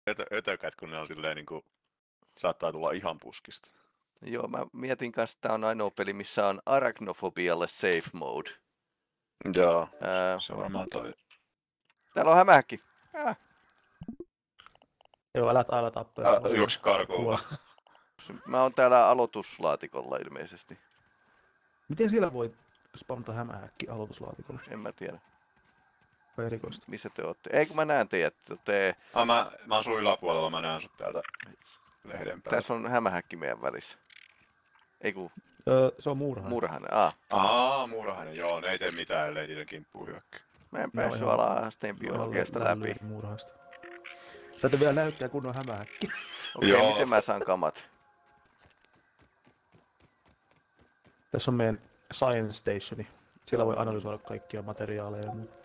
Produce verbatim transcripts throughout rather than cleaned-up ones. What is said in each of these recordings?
ötö, ötökät, kun ne on silleen niinku, saattaa tulla ihan puskista. Joo, mä mietin kanssa, että tää on ainoa peli, missä on arachnofobialle safe mode. Joo, Ää, se on varmaan toi. Täällä on hämähäkki. Äh. Joo, älä aina tappaa. Äh, juoksi karkuun. Mä oon täällä aloituslaatikolla ilmeisesti. Miten siellä voi spawnata hämähäkki aloituslaatikolla? En mä tiedä. Vai erikoista? Missä te ootte? Ei kun mä näen teidät. Te... Ah, mä, mä asun yläpuolella, mä näen sut täältä lehden päällä. Tässä on hämähäkki meidän välissä. Ei kun... Öö, se on muurahainen. Muurahainen, ah. Aa, muurahainen, joo, ne ei tee mitään, ellei niiden kimppuun hyökkää. Mä en päässyt ala-asteen biologiasta läpi. Sä et vielä näyttää kunnon hämähäkki. Okei, okay, miten mä saan kamat? Tässä on meidän Science Stationi. Siellä voi analysoida kaikkia materiaaleja ja muuta.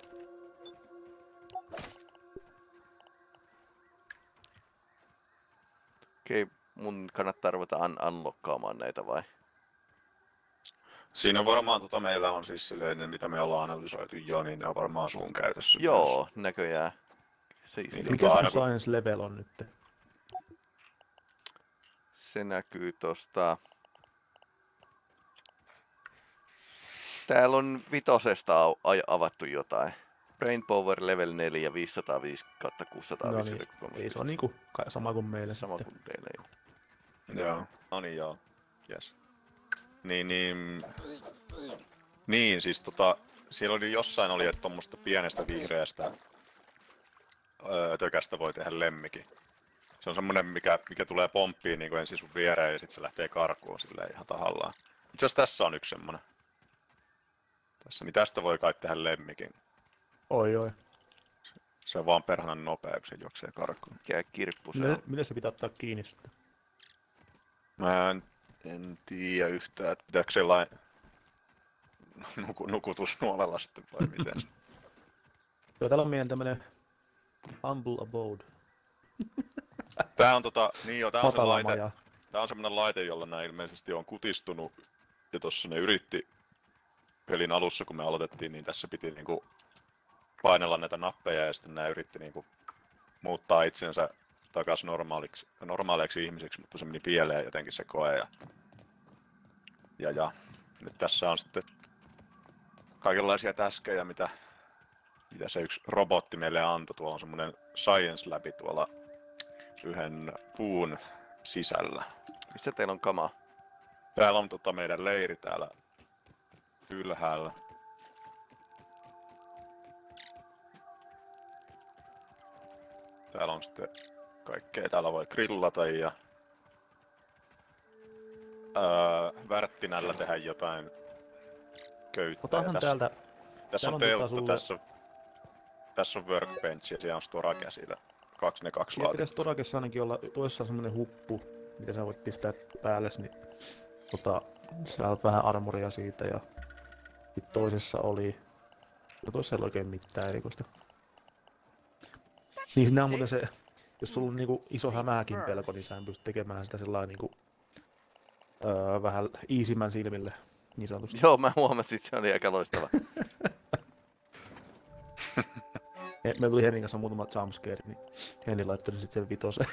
Okei, okay, mun kannattaa ruveta un unlockkaamaan näitä vai? Siinä varmaan tota meillä on siis silleen, mitä me ollaan analysoitu jo, niin ne on varmaan sun käytössä. Joo, myös. Näköjään. Siistiä. Niin, mikä sun aina, Science Level on nyt? Se näkyy tosta. Täällä on vitosesta avattu jotain. Brain Power Level neljä, viisisataaviisi kautta kuusisataaviisi. No niin, ei se on niinku sama kuin meille. Sama sitten. kuin teille, joo. Joo, no niin joo. Yes. Niin, niin... Niin, siis tota... Siellä oli jossain oli, että tommoista pienestä vihreästä öö, tökästä voi tehdä lemmikin. Se on semmonen, mikä, mikä tulee pomppiin niin ensin sun viereen ja sit se lähtee karkuun silleen ihan tahallaan. Itse asiassa tässä on yksi semmonen. Tässä, niin tästä voi kai tehdä lemmikin. Oi oi. Se, se on vaan perhanan nopea, kun se juoksee karkuun. Mikä kirppu se Miten, on? miten se pitää ottaa kiinni sitten? Mä en, en tiedä yhtään, että pitääkö sellainen nuku, nukutusnuolella sitten vai miten se? Joo, täällä on meidän tämmönen Humble Abode. Tää on tota, niin joo, tää on se Matala laite. maja. Tää on semmonen laite, jolla nää ilmeisesti on kutistunut. Ja tossa ne yritti pelin alussa, kun me aloitettiin, niin tässä piti niinku painella näitä nappeja ja sitten nää yritti niinku muuttaa itsensä takas normaaliksi, normaaleiksi ihmisiksi, mutta se meni pieleen jotenkin se koe. Ja, ja, ja nyt tässä on sitten kaikenlaisia täskejä, mitä, mitä se yksi robotti meille antoi. Tuolla on semmonen Science Lab tuolla yhden puun sisällä. Missä teillä on kamaa? Täällä on tota meidän leiri täällä ylhäällä. Täällä on sitten kaikkea. Täällä voi grillata ja öö, värttinällä tehdä jotain köyttä. Otahan tässä, täältä... tässä on täällä on teltta, sulle... tässä on, tässä on workbench ja siellä on storakäsillä. Kaksi ne kaksi Siellä laatikkoa. pitäisi torakessa ainakin olla toisessa on semmonen huppu, mitä sä voit pistää päälle, niin tota, sä saat vähän armoria siitä ja sit toisessa oli... No toisessa ei ole oikein mitään erikoista. Niin siinä on muuten se, jos sulla on niinku iso hämähäkin pelko, niin sä pystyt tekemään sitä sellainen niinku öö, vähän easymän silmille, niin sanotusti. Joo, mä huomasin, että se oli aika loistava. Meillä tuli Hennin kanssa muutama jumpscare, niin Henni laittoi sitten sen vitosen.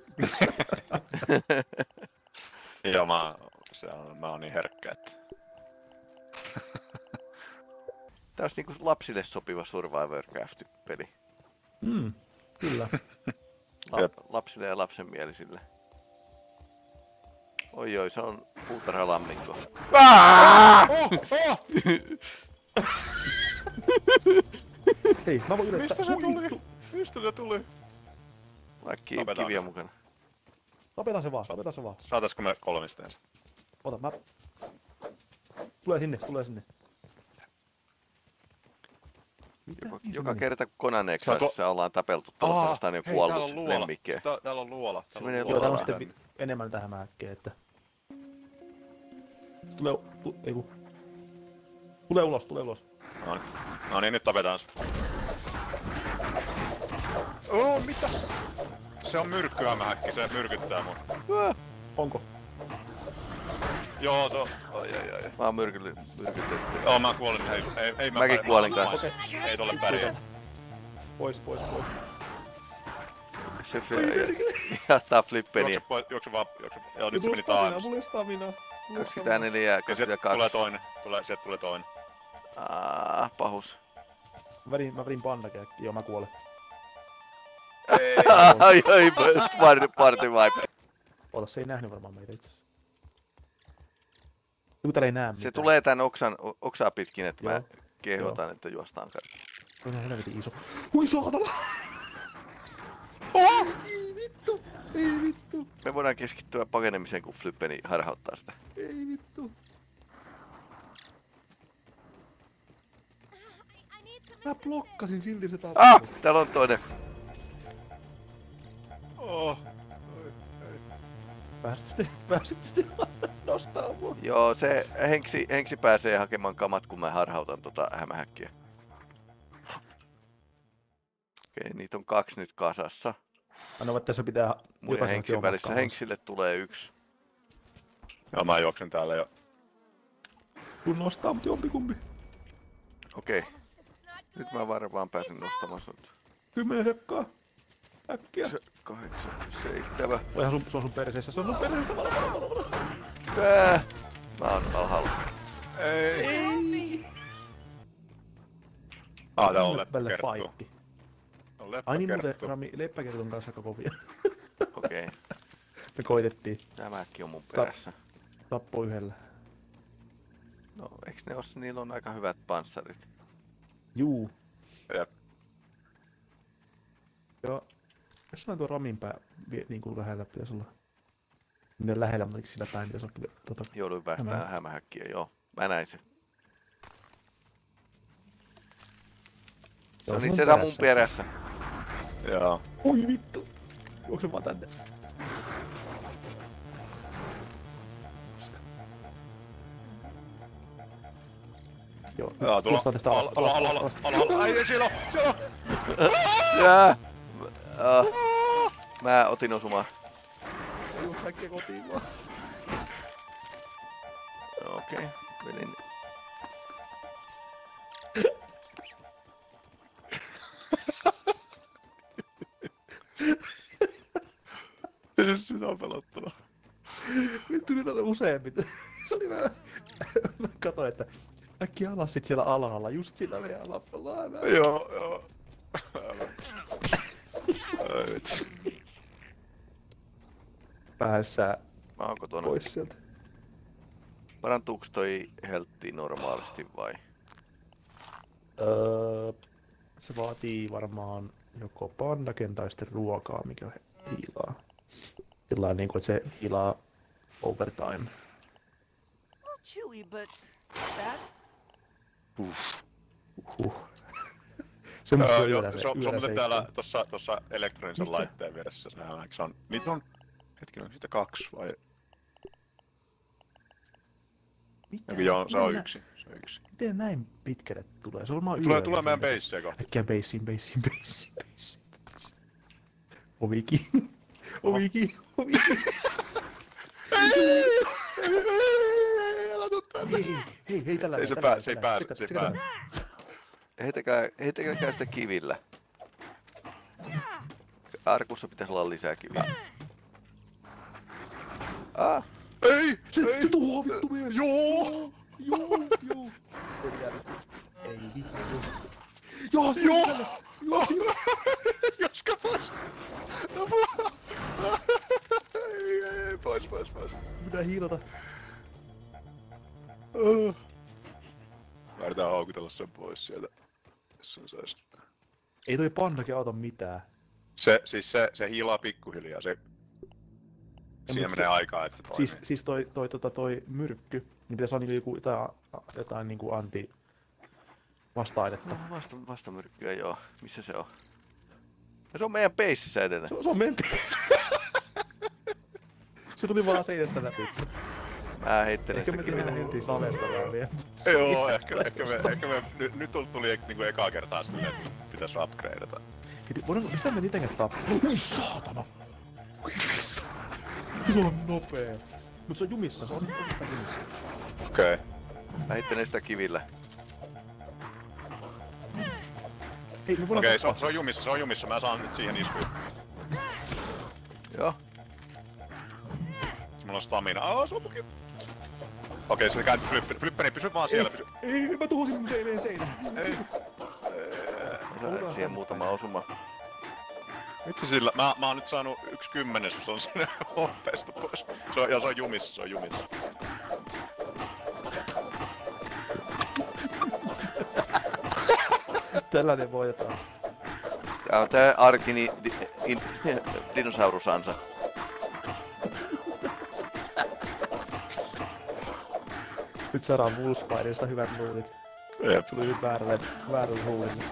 Joo, mä, se on, mä oon niin herkkä, että... Tää olisi niinku lapsille sopiva Survivor-Craft-peli. Mm, kyllä. La lapsille ja lapsenmielisille. Oi oi, se on puutarhalammikko. Hei, mä voin yrittää. Mistä se tuli? Mistä se tuli? Vaikka Tapetaan kiviä se. mukana. Tapetaan se vaan, tapetaan se vaan. Saataisko me kolmisteen? Ota, mä... Tulee sinne, tulee sinne. Joka, joka kerta kun Conan Saanko- Exileissa ollaan tapeltu tuollaista vastaan niin hei, täällä on kuollut luola. lemmikkiä. Tää, täällä on luola. Se Täällä menee on Joo, täällä on luola. sitten vi- enemmän tähän mäkkeen, että... Se tulee... Tu- ei ku... Tulee ulos, tulee ulos. No niin, no niin, nyt tapetaan se. Oh, mitä? Se on myrkkyhämähäkki, se myrkyttää mun. Onko? Joo, to... Ai ai ai. Mä oon myrkytetty. Joo, mä kuolin. Ei, ei, ei mä Mäkin pärjää. kuolin kanssa. Okei. Ei tolle pärjää. Pois, pois, pois. Se jahtaa flippeliä. Juokse pois, juokse vaan, juokse. Joo, nyt se Mulla meni stamina, taas. mulla ei stamina. kaksikymmentäneljä ja Ja sieltä tulee kaksikymmentäkaksi. toinen. Tulee, sieltä tulee toinen. Ah, pahus. Mä vedin, mä vedin pandakeekki, joo mä kuolen. ai ai, party, party vibe. Oota, se ei nähnyt varmaan meitä itse. Joku täällä ei näe mitään. Se tulee tän oksan, oksaa pitkin, että mä Joo. kehotan, että juostaan karkuun. Se on helvetin iso. Hui saatana! Oh! Ei vittu! Ei vittu! Me voidaan keskittyä pakenemiseen, kun flippeni harhauttaa sitä. Ei vittu! Mä blokkasin silti se tappaa. Ah! Täällä on toinen. Oh. Pääsit sitten, pääsit sitten nostaa mua. Joo, se Henksi, Henksi pääsee hakemaan kamat, kun mä harhautan tota hämähäkkiä. Okei, niitä on kaksi nyt kasassa. Aina että tässä pitää Mun ja jokaisen Henksin omat välissä. kamansa. Henksille tulee yksi. Joo, mä juoksen täällä jo. Kun nostaa mut jompikumpi. Okei. Nyt mä varmaan pääsen nostamaan sut. Kymmenen sekkaa. Äkkiä. Se, kahdeksan, seitsemän. Vai sun, se on sun perseessä, se on sun perseessä. Valo, valo, valo, valo. Tää. Mä oon alhaalla. Ei. Ei! Ah, tää on Välillä leppäkerttu. fightti. On Ai niin muuten, leppäkerttu. Rami, leppäkertun kanssa aika kovia. Okei. Me koitettiin. Tämäkin on mun perässä. Tappoi yhdellä. No, eiks ne ossa, niillä on aika hyvät panssarit. Juu. Jep. Joo. Jossain tuo Ramin pää vie- niinku lähellä pitäisi olla. Ne lähellä, mutta sillä päin pitäisi olla kyllä tota... Jouduin päästään Hämä. hämähäkkiä, joo. Mä näin sen. Se Joo, on se itse on asiassa mun perässä. perässä. Joo. Oi vittu! Juokse vaan tänne. Joo, Joo, tulla. nostaa tästä alas. Ala, ala, ala, alas, ala, ala, ala. Ai, siellä on, siellä on. Jää! Uh, mä otin osumaan. Juos kaikkea kotiin vaan. Okei, okay. Vedin. Sitä on pelottava. Vittu nyt on useammin. Se oli vähän... Mä katsoin, että äkkiä alas sit siellä alhaalla, just sillä meidän alapallaan. Joo, joo. Ai vitsi. Päässään Mä oon kotona. pois sieltä. Parantuuks toi heltti normaalisti vai? Öö, se vaatii varmaan joko pandaken tai sitten ruokaa, mikä hiilaa. Sillain niinku, että se hiilaa overtime. Chewy, but that Huh. Semmosta Öö, on joo, yöllä se, se, se on yöllä muuten se täällä tossa, tossa elektronisen Mistä? laitteen vieressä. Sehän on, se on, niitä on, hetkinen, onko sitä kaksi vai? Mitä? Joku joo, se on Miten nä- yksi. Se on yksi. Miten näin pitkälle tulee? Se on varmaan Tulee, yöllä. tulee meidän beissiä kohta. Äkkiä beissiin, beissiin, beissiin, beissiin, beissiin. Ovikin. Ovikin, ovikin. Älä tuu tänne. Hei, hei, hei, tällä Ei se tällä- pää- se ei tällä- pääse, sekä- se ei sekä pääse. tällä. Heitäkää, heitäkää sitä kivillä. Arkussa pitäisi olla lisää kiviä. Ah, Ei! Se, ei. se tuhoaa vittu meidän. Joo! Joo, joo. Ei vittu. Joo, Joo! joo, siinä. Jaska pois! Ei, ei, ei, pois, pois, pois. Pitää hiilata. Uh. Mä yritän haukutella sen pois sieltä. Jos on seis. Ei toi pandakin auta mitään. Se, siis se, se hiilaa pikkuhiljaa. Se, siinä mut menee se- aikaa, että toimii. Siis, siis toi, toi, toi, toi myrkky, niin pitäisi olla niinku jotain, jotain niinku anti vasta-ainetta. no vasta, vastamyrkkyä joo. Missä se on? Ja se on meidän peississä edelleen. Se, on- se on meidän Se tuli vaan seinästä läpi. Mä heittelen Ehkä sitä me kivillä. tehdään heti savesta vaan vielä. Joo, ehkä, ehkä me, ehkä me nyt, nyt tuli, tuli niinku ekaa kertaa silleen, että pitäis upgradeata. Heti, voidaanko, mistä me niitäkään tappaa? Ui saatana! Ui vittu! Se on nopee. Mut se on jumissa, se on osittain jumissa. Okei. Okay. Mä heittelen sitä kivillä. Hei, me voidaan Okei, okay, se, on- tappaa se on jumissa, se on jumissa. Mä saan nyt siihen iskuun. Joo. Mulla on stamina. Aa, se on mukin. Okei, se kääntyy flipperi. Flipperi, pysy vaan siellä. Pysy. Ei, mä tuhosin mun seinään seinään. Ei. Sain siihen muutama osuma. Vitsi sillä. Mä, mä oon nyt saanut yksi kymmenesosa on sinne hoppeesta pois. Se on, ja se on jumissa, se on jumissa. Tällainen voitetaan. Tää on tää arkini di, in, dinosaurusansa. Nyt saadaan Wolfspiderista hyvät luulit. Jep. Tuli nyt väärälle, väärälle huulille.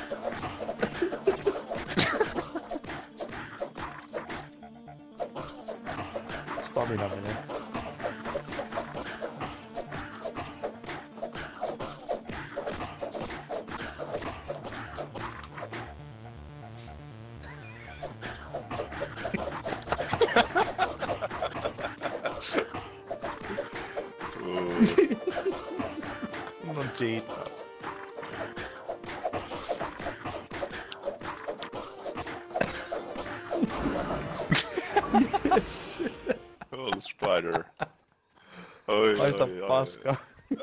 Stamina menee. No cheat. Yes. Oh, spider. Oi, Haista oi, oi. paska.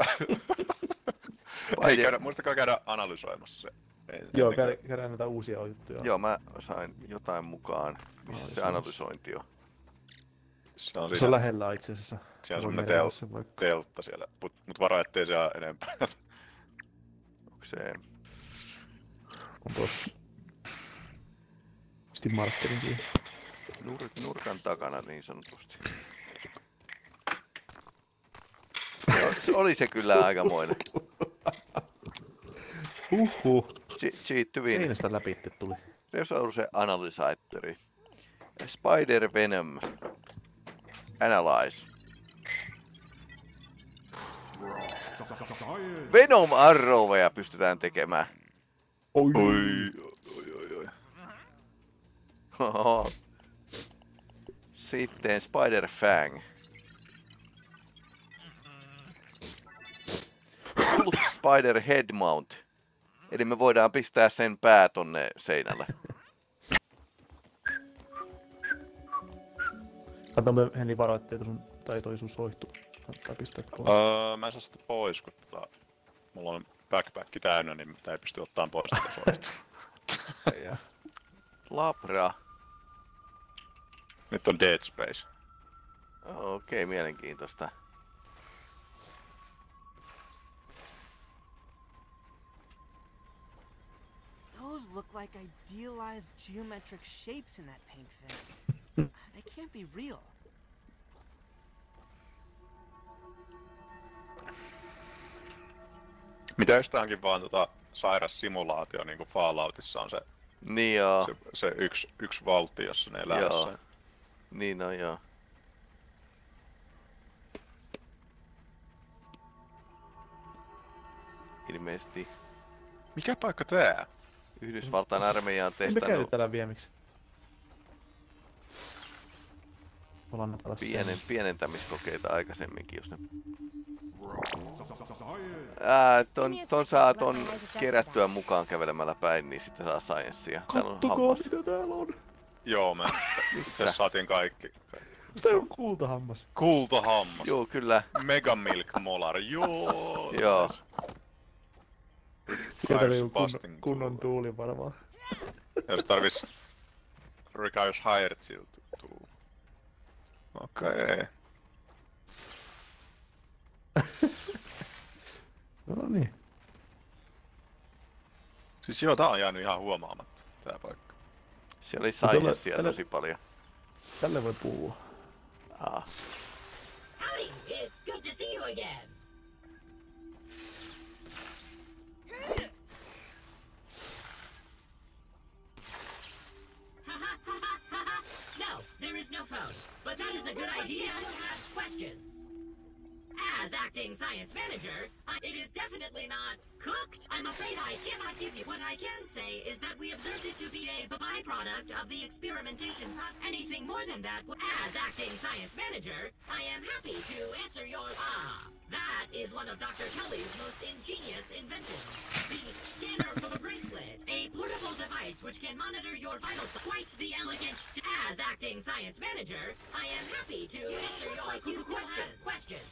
Ei, käydä, muistakaa käydä analysoimassa se. Ei, Joo, ennen kuin- käydään käydään näitä uusia juttuja. Joo, mä sain jotain mukaan. Missä se analysointi on? Se on Se on siinä, lähellä itse asiassa. siinä on Voin semmonen merkata tel, sen vaikka. teltta siellä, mut, mut varo ettei siellä enempää. Onko se... On tossa. Pistin markkerin siihen. Nur, nurkan takana niin sanotusti. Se, o- se oli se kyllä aikamoinen. Huhhuh. Cheat-hyvin. Seinästä läpi tuli. Resource Analysatori. Spider Venom. Analyze. Venom Arroweja pystytään tekemään. Oi. Oi, oi, oi, oi. Oho. Sitten Spider Fang. Wolf Spider Head Mount. Eli me voidaan pistää sen pää tonne seinälle. Kato me Henni varo, ettei sun, tai toi sun soihtu. Kannattaa pistää pois. Öö, mä en saa sitä pois, kun tota, mulla on backpack täynnä, niin mitä ei pysty ottamaan pois tätä suorasta. Ja. Labra. Nyt on Dead Space. Okei, mielenkiintoista. Those look like idealized geometric shapes in that paint thing. They can't be real. Mitä jos tää onkin vaan tota sairas simulaatio, niinku Falloutissa on se, Niin joo. se, se yksi, yksi valtti, jossa ne elää Joo. jossain. Niin on joo. Ilmeisesti Mikä paikka tää? Yhdysvaltain armeija on Me testannut käytetään vielä miksi. Ollaan napata pienen, pienentämiskokeita aikaisemminkin, jos ne... Ää, ton, ton saa ton kerättyä mukaan kävelemällä päin, niin sitten saa sciencea. Täällä on Kattokaa hammas. mitä täällä on. Joo, me Missä? se saatiin kaikki. kaikki. Sitä on kultahammas. Kultahammas. Joo, kyllä. Mega Milk Molar. Joo. Joo. Sieltä Requires oli kunnon, busting kunnon tool. tuuli varmaan. Jos tarvis... Requires higher tilt tool. Okei. Okay. No niin. Siis joo, tää on jäänyt ihan huomaamatta, tää paikka. Siellä oli tällä- sciencea tällä- tosi paljon. Tälle voi puhua. Ah. Howdy, it's good to see you again. No, there is no phone. But that is a good idea to ask questions. As acting science manager, I- it is definitely not cooked. I'm afraid I cannot give you. What I can say is that we observed it to be a byproduct of the experimentation process. Anything more than that, as acting science manager, I am happy to answer your ah. That is one of Doctor Tully's most ingenious inventions. The scanner for a bracelet, a portable device which can monitor your vitals. Quite the elegant. As acting science manager, I am happy to answer your like you question. questions.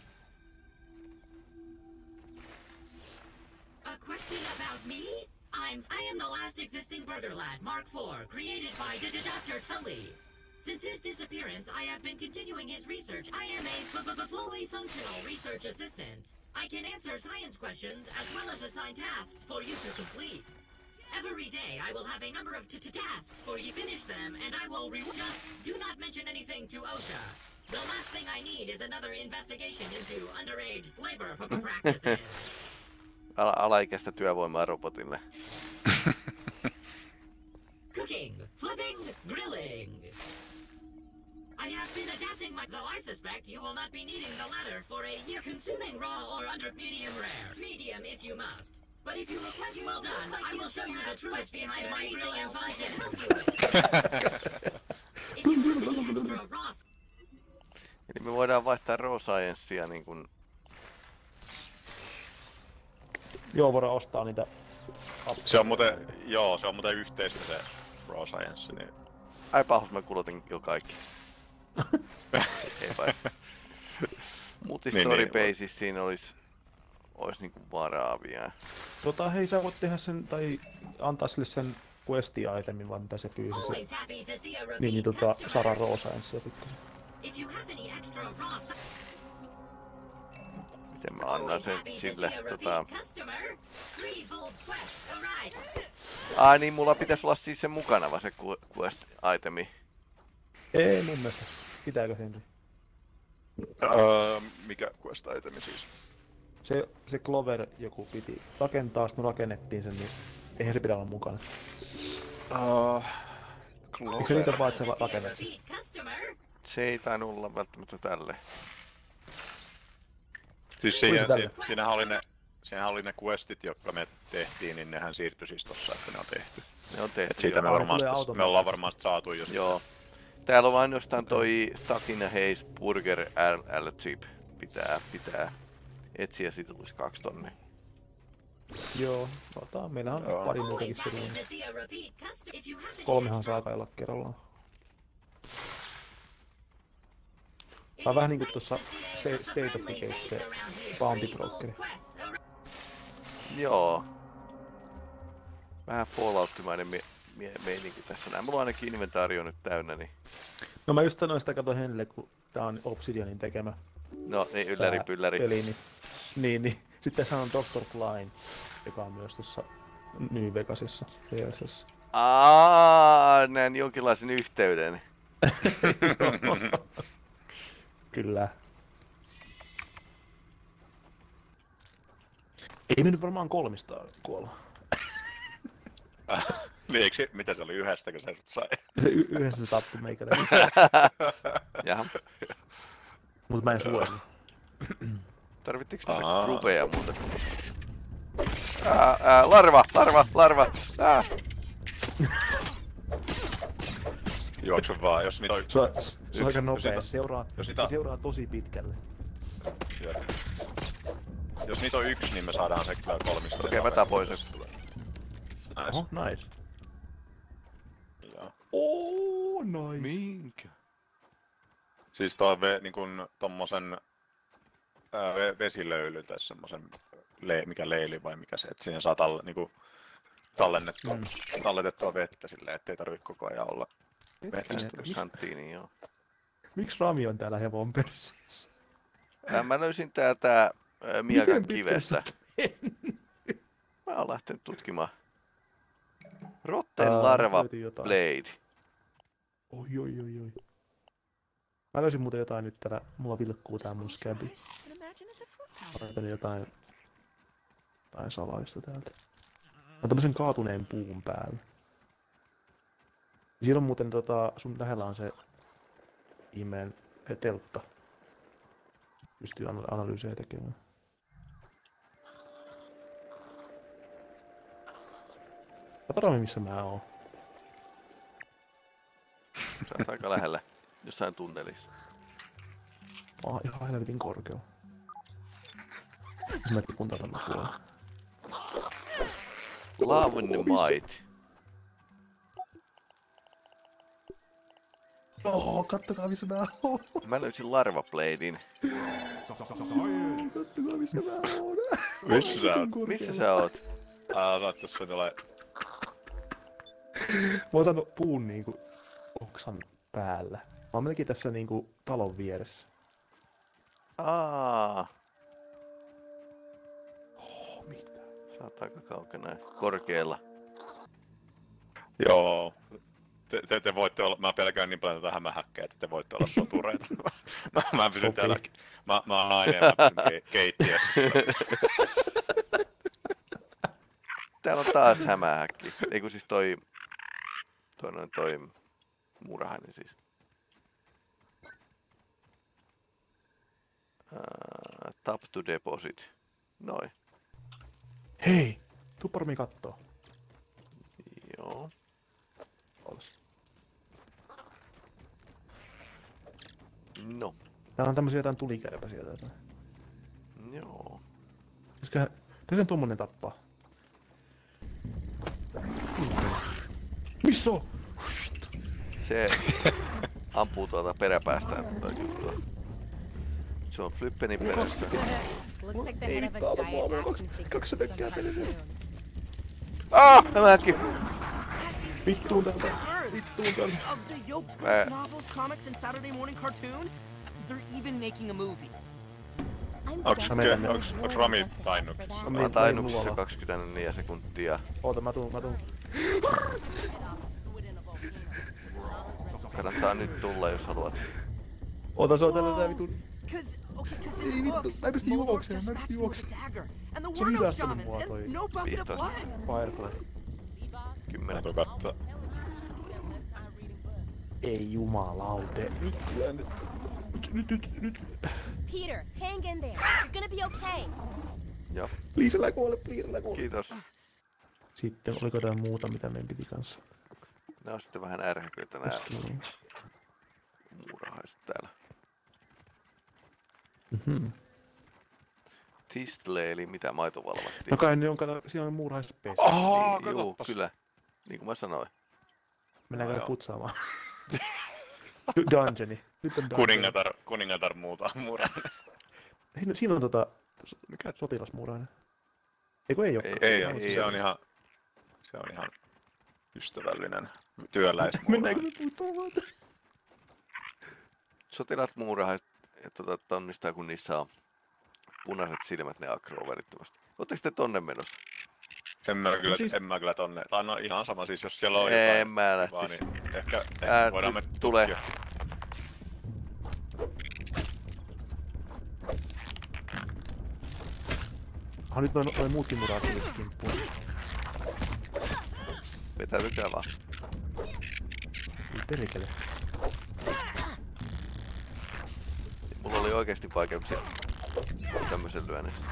A question about me? I'm I am the last existing burger lad, Mark four, created by Doctor Tully. Since his disappearance, I have been continuing his research. I am a f f fully functional research assistant. I can answer science questions as well as assign tasks for you to complete. Every day, I will have a number of t t tasks for you. Finish them, and I will reward. Just do not mention anything to OSHA. The last thing I need is another investigation into underage labor p- practices. Ala- alaikäistä työvoimaa robotille. Cooking, flipping, grilling. I have been adapting my... Though I suspect you will not be needing the latter for a year. Consuming raw or under medium rare. Medium if you must. But if you request well done, I will show you the truth behind my grilling function. If you want the extra raw... Eli me voidaan vaihtaa raw sciencea niin kuin... Joo, voidaan ostaa niitä. Se on muuten, joo, se on muuten yhteistä se Raw Science, niin... Ai pahus, mä kulutin jo kaikki. Ei vai. Muutin Niin, Storybaseissa niin, siinä olis... Ois niinku varaa vielä. Tota, hei, sä voit tehdä sen, tai antaa sille sen questi-itemin, vaan mitä se pyysi se. Always happy to see a Niin, repeat niin tota, customer. Sara Rosaenssia pikkusen. If you have any extra raw... Miten mä annan sen sille, tota... Three bold quests arrive. Ai niin, mulla pitäis olla siis se mukana vaan se quest-itemi. Ei mun mielestä. Pitääkö Henri? Öö, mikä quest itemi siis? Se, se Clover joku piti rakentaa, sitten me rakennettiin sen, niin eihän se pidä olla mukana. Uh, Eikö se niitä vaan, että se rakennettiin? Se ei tainnut olla välttämättä tälle. Siis siihen, si, siinähän, oli ne, siinähän oli ne questit, jotka me tehtiin, niin nehän siirtyi siis tossa, että ne on tehty. Ne on tehty. Et siitä me, varmaan me ollaan varmaan saatu jo sitä. Joo. Täällä on vain ainoastaan toi Stuck in a Haze Burger L Chip. Pitää, pitää etsiä, siitä tulisi kaksi tonne. Joo, otetaan. Meillähän on Joo. pari muutakin sirua. Kolmehan saa kai olla kerrallaan. Tää on vähän niinku tuossa State of Decay se Bounty Brokeri. Joo. Vähän Fallout-mainen me me meininki tässä näin. Mulla on ainakin inventaari on nyt täynnä, niin... No mä just sanoin sitä kato Henrille, kun tää on Obsidianin tekemä. No niin, ylläri pylläri. Peli, niin, niin, niin. Sitten tässä on doctor Klein, joka on myös tuossa New Vegasissa, D L C:ssä. Aaaa, näen jonkinlaisen yhteyden. Kyllä. Ei mennyt varmaan kolmista kuolla. Niin, eikö se, mitä se oli yhdestä, kun se sut sai? Se y- yhdessä se tappui meikäläinen. Jaha. Mut mä en suojelu. Tarvittiinko tätä Aa. rupeja muuta? Ää, ää, larva, larva, larva! Ää. Juoksu vaan, jos niitä on... Se on, se on Yksi- aika jos nopea, niitä- se seuraa, jos se niitä- seuraa tosi pitkälle. Jos niitä on yksi, niin me saadaan se kyllä kolmista. Okei, mä tapoin sen. Nice. Oho, nice. Joo. Oh, nice. Minkä? Siis toi ve, niin kun tommosen ää, ve, vesilöyly tai semmosen, le, mikä leili vai mikä se, että siinä saa talle, niinku, tallennettua, mm. talletettua vettä silleen, ettei tarvitse koko ajan olla metsästä. Santtiini, joo. Miksi Rami on täällä hevon persissä? Ää, mä löysin täältä ää, Miakan Miten kivestä. pitkä Mä oon lähtenyt tutkimaan. Rotten Ää, Larva löytyi jotain. Blade. Oi, oi, oi, oi. Mä löysin muuten jotain nyt täällä. Mulla vilkkuu tää mun scabi. Ajattelin jotain... Jotain salaista täältä. On tämmösen kaatuneen puun päällä. Siinä on muuten tota... Sun lähellä on se... Ihmeen teltta. pystyy ana- analyysejä tekemään. Katsotaan missä mä oon. Sä oot aika lähellä. Jossain tunnelissa. Mä oon ihan helvetin korkealla. Mä tipun tänne puolella. Love in the might. Oo, kattokaa missä mä oon. Mä löysin Larva Bladein. Kattokaa missä mä oon. Missä sä oot? Missä sä oot? Aa, sä oot tossa tulee... Mä oon ottanut puun niinku oksan päällä. Mä oon melkein tässä niinku talon vieressä. Aa, Oh, mitä? sä oot aika kaukana. Korkealla. Joo. Te, te, te voitte olla, mä pelkään niin paljon tätä hämähäkkää, että te voitte olla sotureita. mä, mä pysyn Sopii. täällä, mä, mä oon nainen ja mä pysyn ke, keittiössä. Täällä on taas hämähäkki. Eiku siis toi... Toi noin toi... Muurahainen siis. Uh, tap to deposit. Noin. Hei! Tuu paremmin kattoo. Joo. Olas. No. Täällä on tämmösiä jotain tulikärpäsiä täältä. Joo. Pitäisiköhän... Pitäisiköhän tommonen tappaa? Missä on? Se ampuu tuolta peräpäästään tuota juttua. Se on Flyppenin perässä. Looks like the Ei head of a vittu, giant mulla on action figure kaksi sometime pökkää soon. Ah! Hämähäkki! Vittuun täältä. Earth. Vittuun täältä. Of the Yolks Äh. novels, comics, and Saturday morning cartoon, they're even making a movie. I'm Onks, guessing meillä- there's onks, more onks than Rami just a head tainnut? for that. Mä Mä menin oon tainuksessa luola. kaksikymmentäneljä sekuntia. Oota, mä tuun, mä tuun. Kannattaa nyt tulla, jos haluat. Oota, se on tällä tää vitun... Cause, okay, cause Ei in the vittu, books, mä en pysty Moldor juoksemaan, just mä en pysty smashed him with a dagger, and there Se on were no hidastanut shamans, mua and toi no bucket of viisitoista. blood. Firefly. Kymmenen. Mä katsoa. Ei jumalaute. Nyt kyllä nyt. Nyt, nyt, nyt, nyt. Peter, hang in there. You're gonna be okay. Joo, Please älä kuole, please älä kuole. kiitos. Sitten oliko jotain muuta, mitä meidän piti kanssa? Nää on sitten vähän ärhäköitä nää Niin. muurahaiset täällä. Mhm. Tistle, eli mitä maito valvattiin. No kai ne on, kato, siinä on muurahaispesi. Aa, Niin, juu, katoppas. kyllä. Niin kuin mä sanoin. Mennäänkö No no, joo. putsaamaan? D- Dungeoni. Nyt on dungeoni. Kuningatar, kuningatar muuta muurainen. Siinä, siinä on tota... Mikä? Sotilasmuurainen. Eiku ei oo. Ei, Ei, Ei, ei, ei se oo. on ihan, se on ihan ystävällinen työläismuurainen. Mennäänkö me putsaamaan? Sotilaat muurahaiset tota, tonnistaa, kun niissä on punaiset silmät, ne akroo välittömästi. Ootteko te tonne menossa? En mä kyllä, siis- en mä kyllä tonne. Tai no ihan sama siis, jos siellä on En jotain mä kivaa, lähtis. niin ehkä, ehkä Ää, voidaan nyt me tulee. tutkia. Ah, nyt noin, noin muutkin murahaiset kimppuun. Vetäytykää vaan. Ei perkele. Mulla oli oikeesti vaikeuksia tämmösen lyönnissä.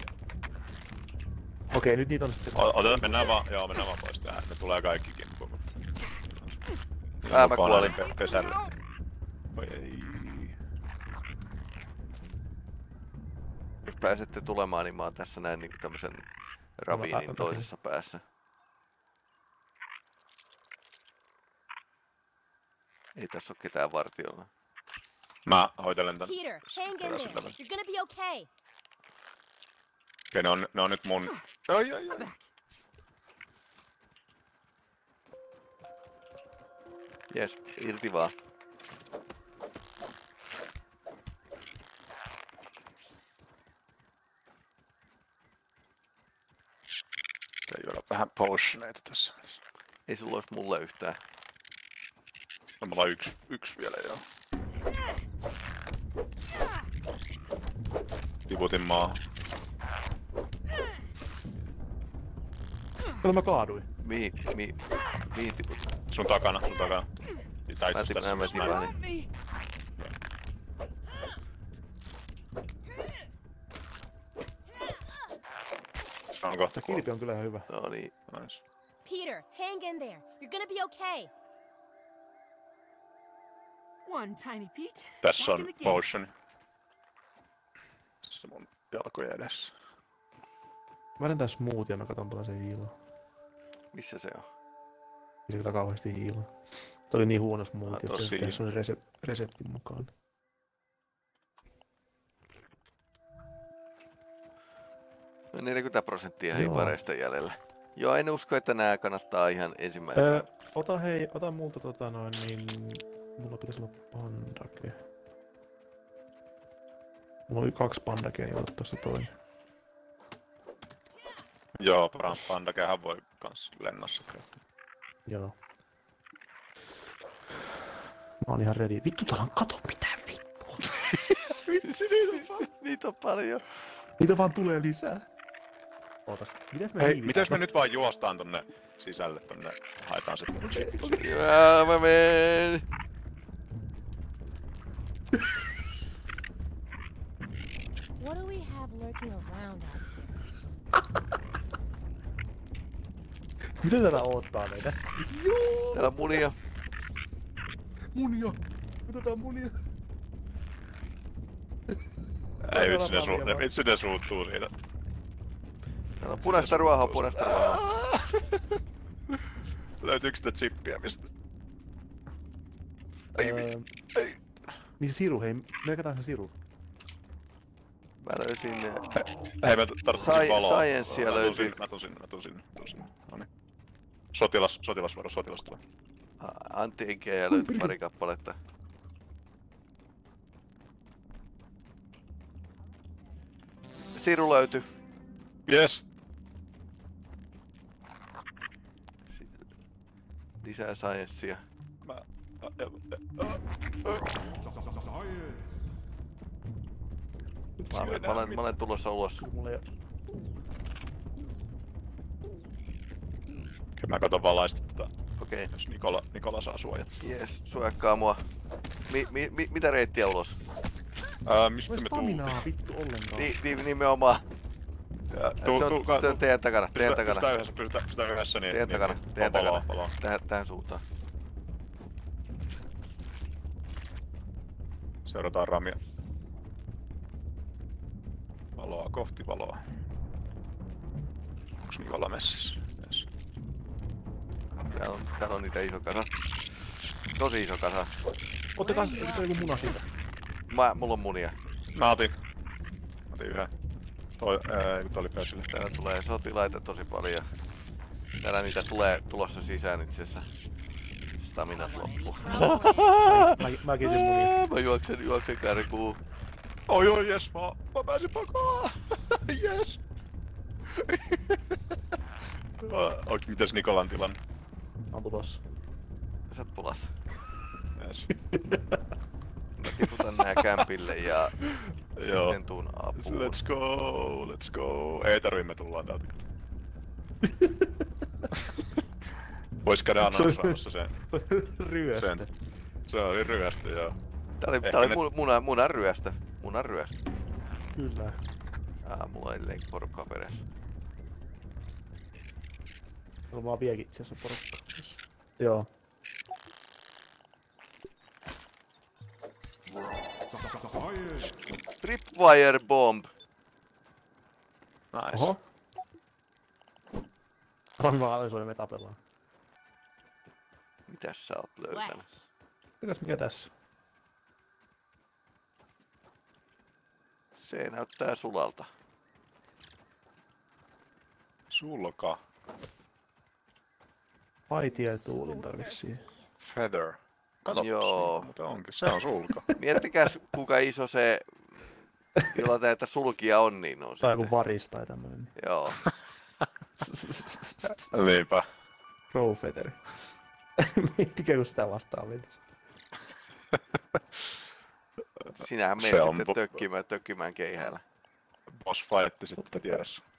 Okei, nyt niitä on sitten... O- Otetaan, mennään vaan, joo, mennään vaan pois tähän. Ne tulee kaikki kimppuun. mutta- Ää, mä Mukana kuolin. pe- Pesälle. Oi ei. Jos pääsette tulemaan, niin mä oon tässä näin niinku tämmösen raviinin päätän toisessa päässä. Ei tässä oo ketään vartiolla. Mä hoitelen tän. Peter, hang in there. peräsellä. You're gonna be okay. Okei, ne on, ne on nyt mun... Ai, ai, ai. Jes, irti vaan. Pitää juoda vähän potioneita tässä. Ei sulla ois mulle yhtään. No, mulla on yksi, yksi vielä, joo. Tiputin maahan. Kato, mä kaaduin. Mihin, mihin, mihin tiput? Sun takana, sun takana. Tai Mä itse tipun, asiassa mä tässä tipun. näin. Help me! On kohta Tää kilpi on kyllä ihan hyvä. No niin. Nice. Peter, hang in there. You're gonna be okay. One tiny Pete. Tässä back on in the game. motion. Tässä mun jalkojen edessä. Mä lentän smoothia, mä katon tuolla se hiilo. Missä se on? Ei se kyllä kauheasti hiilo. Toi oli niin huono smoothie, Ah, että tossa se hiilo. se oli resep- reseptin mukaan. No neljäkymmentä prosenttia Joo. hipareista jäljellä. Joo, en usko, että nää kannattaa ihan ensimmäisenä. Öö, ota hei, ota multa tota noin, niin mulla pitäisi olla pandake. Mulla oli kaksi pandakea, niin ota tosta toinen. Joo, pandakehän voi kans lennossa käyttää. Joo. Mä oon ihan ready. Vittu, täällä on kato mitään vittua. Vitsi, niitä on, niitä on paljon. Niitä vaan tulee lisää. Ootas, mitäs me Hei, hiivitään? mitäs me nyt vaan juostaan tonne sisälle tonne, haetaan se chippi. Joo, mä menen. What do we have lurking around us? Mitä täällä odottaa meitä? Täällä on munia. Munia! Otetaan munia! Ei vitsi ne, su- ne, vitsi ne suuttuu siitä. Täällä on punaista ruohoa, punaista ruohoa. Löytyykö sitä chippiä mistä? Ei, Öö, ei. niin se siru, hei, merkataan se siru. Mä löysin... Hei, mä tarvitsin Sai- valoa. sciencea Mä tuun löytyy. sinne, Mä tuun sinne, mä tuun sinne, tuun sinne. Noniin. Sotilas, sotilasvaro, sotilas tulee. Antti-enkejä löytyi pari kappaletta. Siru löytyi. Yes! Lisää sciencea. Mä... ä- ä- ä- Mä, olen- mä, olen, mä olen tulossa ulos. Mulla ei oo... Kyllä mä katon valaista tätä, Okei. jos Nikola, Nikola saa suojata. Jes, suojakkaa mua. Mi, mi, mi, mitä reittiä ulos? Ää, mistä Mulla ei me tuutiin? staminaa vittu ollenkaan. Ni, ni, nimenomaan. Ja, Se tuu, on, tuu, se on teidän takana, teidän Pysytään takana. yhdessä, pysytään, pysytään yhdessä, niin... Teidän niin, takana, niin, teidän paloa, takana. paloa. Tähän, tähän suuntaan. Seurataan ramia. Valoa kohti valoa. Onks Nikola messissä? Yes. Täällä on, täällä on niitä iso kasa. Tosi iso kasa. Ottakaa se joku muna siitä. Mä, mulla on munia. Mä otin. Mä otin yhden. Toi, ei, toi oli pöydällä. Täällä tulee sotilaita tosi paljon. Täällä niitä tulee tulossa sisään itse asiassa. Staminat loppuu. Mä, mäkin otin munia. Mä juoksen, juoksen karkuun. Oi oi jes, mä, mä pääsin pakoon! Jes! Onks mitäs Nikolan tilanne? Mä oon tulossa. Sä oot pulassa. Yes. Mä tiputan nää kämpille ja Joo. sitten tuun apuun. Let's go, let's go. Ei tarvii, me tullaan täältä. Vois käydä ananas sen. Ryöstä. sen. Se oli ryöstö, joo. Tää oli, Ehkä tää oli ne- mu- muna, munan ryöstä. Munan ryöstä. Kyllä. Ah, mulla on edelleen porukkaa perässä. Mulla vaan vieläkin itse asiassa porukka. Joo. Tripwire bomb. Nice. Oho. Rami vaan analysoi, me tapellaan. Mitäs sä oot löytänyt? Mitäs mikä tässä? Se näyttää sulalta. Sulka. Paitia ja tuulinta vissiin. Feather. Kato, Joo. mutta onkin. Se on sulka. Miettikäs kuinka iso se, jolla näitä sulkia on, niin on Tai joku sitten. varis tai tämmönen. Joo. Niinpä. Crowfeather. Miettikää kun sitä vastaan menisi. Sinähän Se menet on sitten po- tökkimään, tökkimään keihäällä. Boss fight sitten tiedossa.